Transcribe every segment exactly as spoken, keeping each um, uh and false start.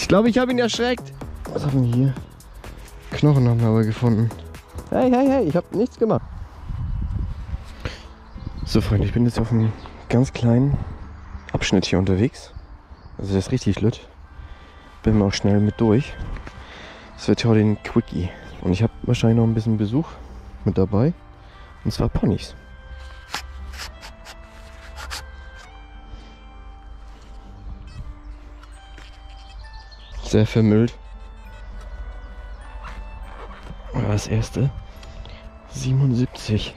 Ich glaube, ich habe ihn erschreckt. Was haben wir hier? Knochen haben wir aber gefunden. Hey, hey, hey, ich habe nichts gemacht. So Freunde, ich bin jetzt auf einem ganz kleinen Abschnitt hier unterwegs. Also das ist richtig lütt. Bin mal auch schnell mit durch. Das wird ja den Quickie. Und ich habe wahrscheinlich noch ein bisschen Besuch mit dabei. Und zwar Ponys. Sehr vermüllt. Das erste. siebenundsiebzig.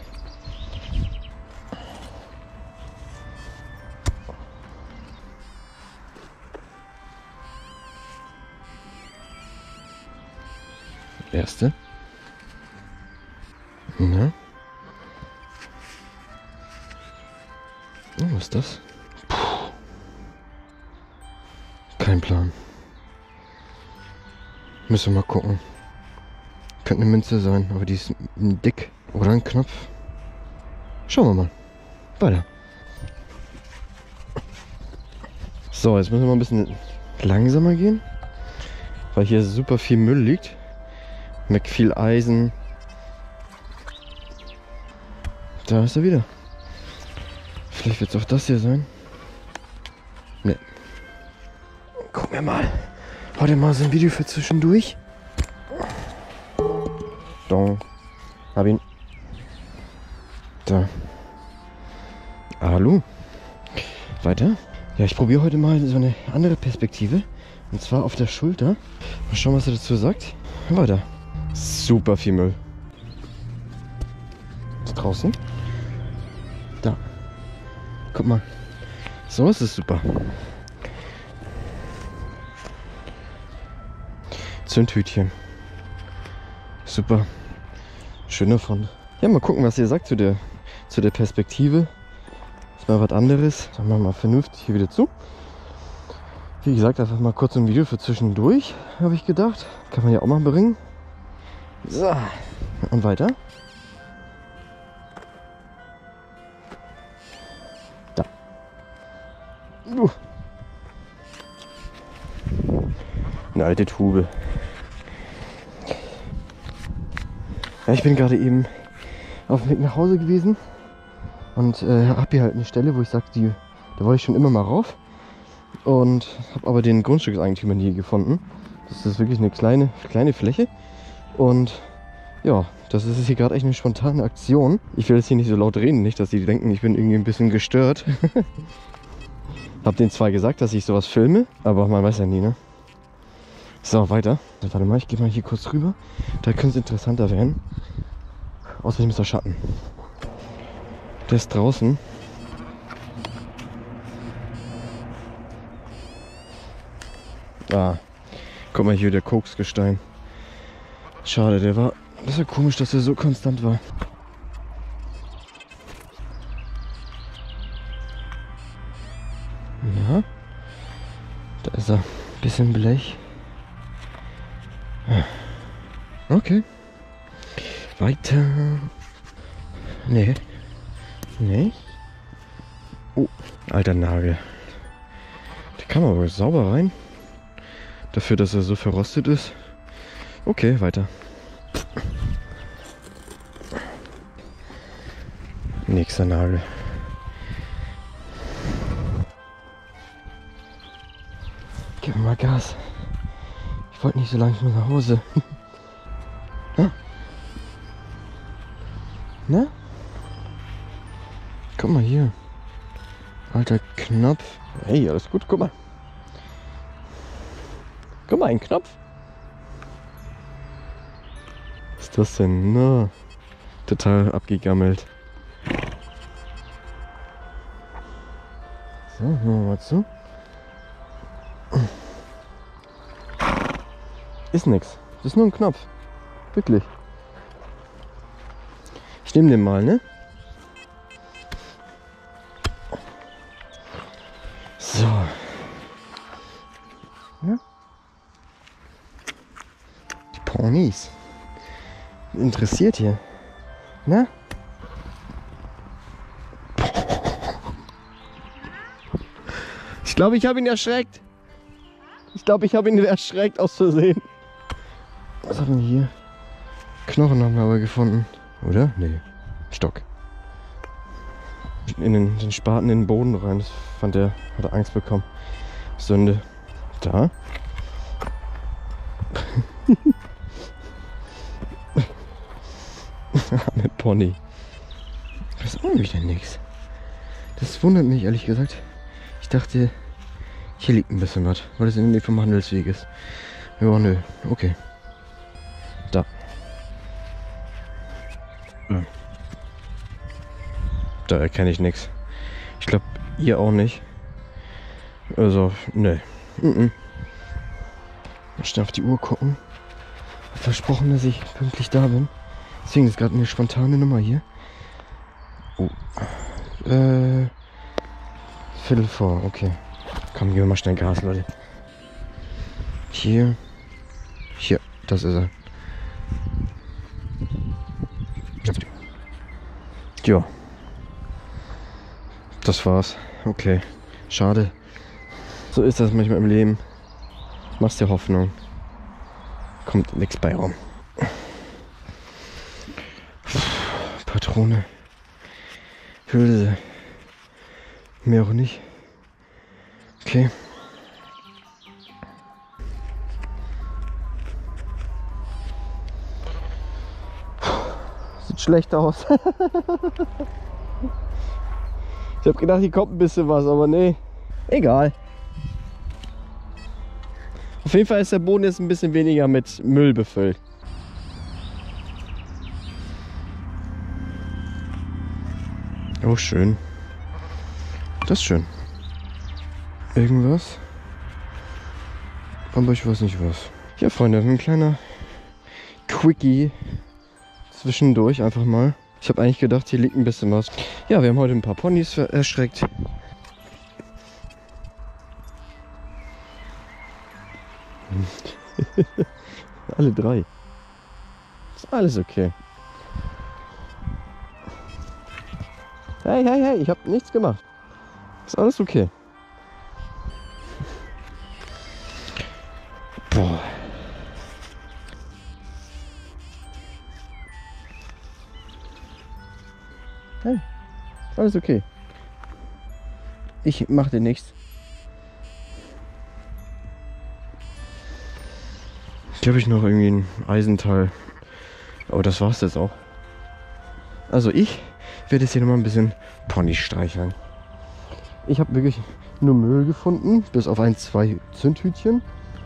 Erste. Na? Oh, was ist das? Puh. Kein Plan. Müssen wir mal gucken. Könnte eine Münze sein, aber die ist dick. Oder ein Knopf. Schauen wir mal. Weiter. So, jetzt müssen wir mal ein bisschen langsamer gehen. Weil hier super viel Müll liegt. Mit viel Eisen. Da ist er wieder. Vielleicht wird es auch das hier sein. Ne. Gucken wir mal. Heute mal so ein Video für zwischendurch. Dong. Hab ihn. Da. Hallo. Weiter. Ja, ich probiere heute mal so eine andere Perspektive. Und zwar auf der Schulter. Mal schauen, was er dazu sagt. Weiter. Super viel Müll. Ist draußen. Da. Guck mal. So ist es super. Zündhütchen. Super. Schöner Fund. Ja, mal gucken, was ihr sagt zu der, zu der Perspektive. Ist mal was anderes. Sagen wir mal vernünftig hier wieder zu. Wie gesagt, einfach mal kurz ein Video für zwischendurch, habe ich gedacht. Kann man ja auch mal bringen. So. Und weiter. Da. Uh. Eine alte Tube. Ja, ich bin gerade eben auf dem Weg nach Hause gewesen und äh, habe hier halt eine Stelle, wo ich sage, die, da wollte ich schon immer mal rauf und habe aber den Grundstückseigentümer nie gefunden. Das ist wirklich eine kleine, kleine Fläche und ja, das ist hier gerade echt eine spontane Aktion. Ich will jetzt hier nicht so laut reden, nicht, dass die denken, ich bin irgendwie ein bisschen gestört. Hab denen zwar gesagt, dass ich sowas filme, aber man weiß ja nie, ne? So, weiter. Warte mal, ich gehe mal hier kurz rüber. Da könnte es interessanter werden. Außerdem ist der Schatten. Der ist draußen. Ah, guck mal hier, der Koksgestein. Schade, der war... Das ist ja komisch, dass er so konstant war. Ja. Da ist er. Bisschen Blech. Okay. Weiter. Nee. Nee. Oh, alter Nagel. Der kam aber sauber rein. Dafür, dass er so verrostet ist. Okay, weiter. Nächster Nagel. Gib mir mal Gas. Ich wollte nicht so lange nach Hause. Ha? Na? Guck mal hier. Alter Knopf. Hey, alles gut, guck mal. Guck mal, ein Knopf. Was ist das denn? Na, total abgegammelt. So, machen wir mal zu. Ist nix. Das ist nur ein Knopf. Wirklich. Ich nehme den mal, ne? So. Ja. Die Ponys. Interessiert hier. Na? Ich glaube, ich habe ihn erschreckt. Ich glaube, ich habe ihn erschreckt aus Versehen. Was haben wir hier? Knochen haben wir aber gefunden. Oder? Nee. Stock. In den, den Spaten in den Boden rein. Das fand er, hat er Angst bekommen. Sünde. Da. Mit Pony. Das ist auch wieder nichts. Das wundert mich ehrlich gesagt. Ich dachte, hier liegt ein bisschen was, weil es in der Nähe vom Handelsweg ist. Ja, nö. Okay. Da. Ja. Da erkenne ich nichts. Ich glaube, ihr auch nicht. Also, ne. Mhm. Schnell auf die Uhr gucken. Versprochen, dass ich pünktlich da bin. Deswegen ist gerade eine spontane Nummer hier. Oh. Äh. Viertel vor, okay. Komm, gehen wir mal schnell Gas, Leute. Hier. Hier, das ist er. Ja. Das war's. Okay. Schade. So ist das manchmal im Leben. Machst dir Hoffnung. Kommt nichts bei rum. Patrone. Hülse. Mehr auch nicht. Okay. Sieht schlecht aus. Ich habe gedacht, hier kommt ein bisschen was, aber nee. Egal. Auf jeden Fall ist der Boden jetzt ein bisschen weniger mit Müll befüllt. Oh, schön. Das ist schön. Irgendwas? Aber ich weiß nicht was. Ja, Freunde, ein kleiner Quickie zwischendurch einfach mal. Ich habe eigentlich gedacht, hier liegt ein bisschen was. Ja, wir haben heute ein paar Ponys erschreckt. Alle drei. Ist alles okay. Hey, hey, hey, ich habe nichts gemacht. Ist alles okay. Boah. Hey, ist alles okay. Ich mache dir nichts. Hier habe ich noch irgendwie ein Eisenteil. Aber das war's jetzt auch. Also ich werde jetzt hier nochmal ein bisschen Pony streicheln. Ich habe wirklich nur Müll gefunden, bis auf ein, zwei Zündhütchen.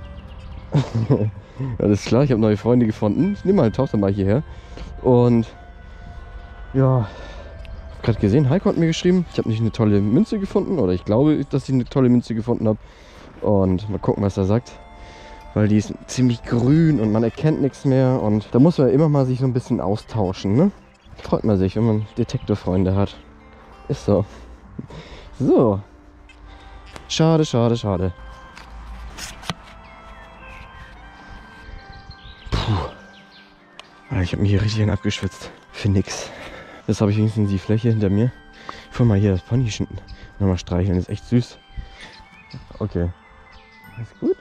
Alles klar, ich habe neue Freunde gefunden. Ich nehme meine Tochter mal hierher. Und ja, ich habe gerade gesehen, Heiko hat mir geschrieben, ich habe nicht eine tolle Münze gefunden. Oder ich glaube, dass ich eine tolle Münze gefunden habe. Und mal gucken, was er sagt. Weil die ist ziemlich grün und man erkennt nichts mehr. Und da muss man immer mal sich so ein bisschen austauschen, ne? Freut man sich, wenn man Detektorfreunde hat. Ist so. So. Schade, schade, schade. Puh. Ich habe mich hier richtig abgeschwitzt. Für nix. Jetzt habe ich wenigstens die Fläche hinter mir. Ich will mal hier das Pony nochmal streicheln. Das ist echt süß. Okay. Alles gut?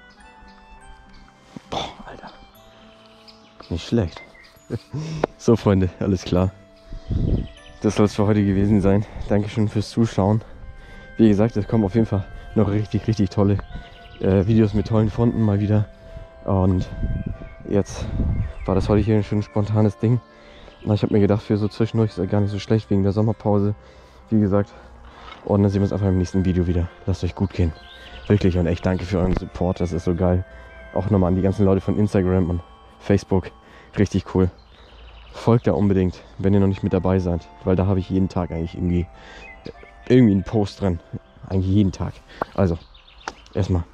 Boah, Alter. Nicht schlecht. So, Freunde, alles klar. Das soll es für heute gewesen sein. Dankeschön fürs Zuschauen. Wie gesagt, es kommen auf jeden Fall noch richtig, richtig tolle äh, Videos mit tollen Funden mal wieder. Und jetzt war das heute hier schon ein spontanes Ding. Ich habe mir gedacht, für so zwischendurch ist es gar nicht so schlecht wegen der Sommerpause. Wie gesagt. Und dann sehen wir uns einfach im nächsten Video wieder. Lasst euch gut gehen. Wirklich und echt danke für euren Support. Das ist so geil. Auch nochmal an die ganzen Leute von Instagram und Facebook. Richtig cool. Folgt da unbedingt, wenn ihr noch nicht mit dabei seid. Weil da habe ich jeden Tag eigentlich irgendwie, irgendwie einen Post drin. Eigentlich jeden Tag. Also, erstmal